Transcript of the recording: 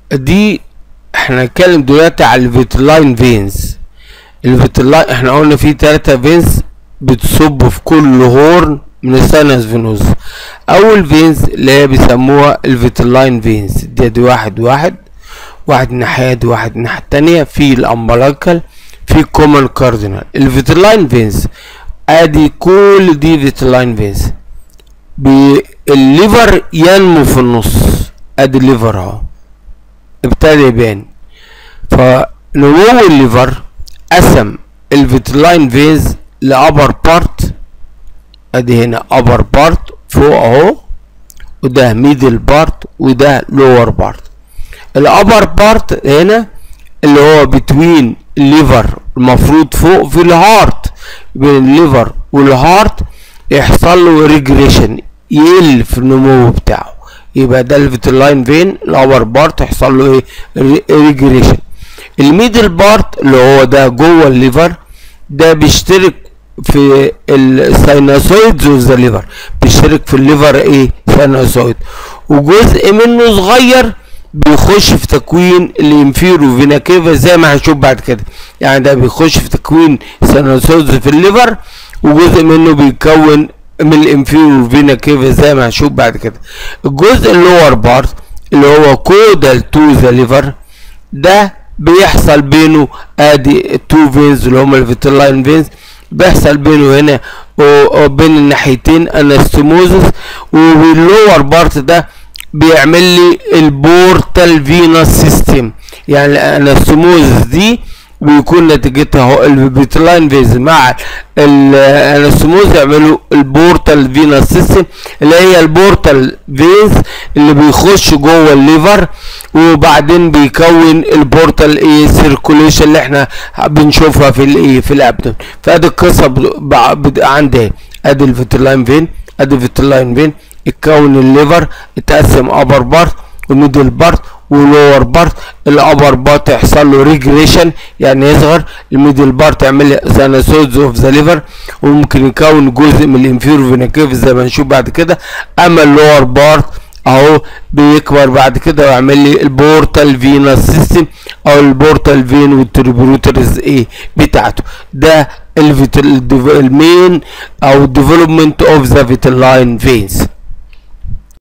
دي احنا هنتكلم دلوقتي على الفيتلاين فينز. الفيتلاين احنا قلنا في 3 فينز بتصب في كل هورن من الساينس فينوز. اول فينز اللي هي بيسموها الفيتلاين فينز، دي واحد الناحية دي واحد الناحية التانية، في الامبلايكال في كومن كاردينال. الفيتلاين فينز ادي كل دي فيتلاين فينز، الليفر ينمو في النص، ادي الليفر اهو ابتدى يبان. فنمو الليفر قسم الفيتلاين فينز لابر بارت، ادي هنا ابر بارت فوق اهو، وده ميدل بارت وده لور بارت. الابر بارت هنا اللي هو بتوين الليفر، المفروض فوق في الهارت، بين الليفر والهارت يحصل له ريجريشن، يقل في النمو بتاعه، يبقى ده الفيتلاين فين الابر بارت يحصل له ايه؟ ريجريشن. الميدل بارت اللي هو ده جوه الليفر، ده بيشترك في الساينوسويدز اوف ذا ليفر، بيشترك في الليفر ايه؟ ساينوسويد، وجزء منه صغير بيخش في تكوين الانفيرو فينا كيفا زي ما هنشوف بعد كده. يعني ده بيخش في تكوين ساينوسويدز في الليفر، وجزء منه بيكون من الانفيرو فينا كيفا زي ما هنشوف بعد كده. الجزء اللور بارت اللي هو كودال تو ذا ليفر، ده بيحصل بينه ادي التو فينز اللي هما الفيتلاين فينز، بيحصل بينه هنا وبين الناحيتين انستموزس، واللور بارت ده بيعمل لي البورتال فينوس سيستم. يعني الانستموزس دي بيكون نتيجتها هو الفيتلاين فينز مع الانستموز يعملوا البورتال فينوس سيستم، اللي هي البورتال فينز اللي بيخش جوه الليفر، وبعدين بيكون البورتال ايه سيركوليشن اللي احنا بنشوفها في الايه في الابدن. فادي القصه عندي ادي الفيتلاين فين، ادي الفيتلاين فين اتكون الليفر، اتقسم ابر بارت وميدل بارت ولور بارت. الابر بارت يحصل له ريجريشن يعني يصغر، الميدل بارت يعمل ساينوسويدز اوف ذا ليفر، وممكن يكون جزء من الانفيرو فينا كيف زي ما نشوف بعد كده. اما اللور بارت اهو بيكبر بعد كده ويعمل لي البورتال فينوس سيستم او البورتال فين والتريبيوترز ايه بتاعته. ده المين او ديفلوبمنت اوف ذا فيتلاين فينز.